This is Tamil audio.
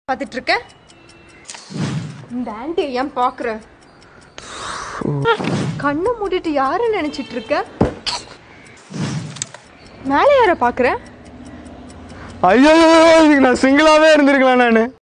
பார்த்துட்டு இருக்க? இந்த ஆண்டி ஏன் பாக்குற? கண்ணை மூடிட்டு யார நினைச்சிட்டு இருக்க? மேலே யார பாக்குற? ஐயோ, நான் சிங்கிளாவே இருந்திருக்கலாம் நானு.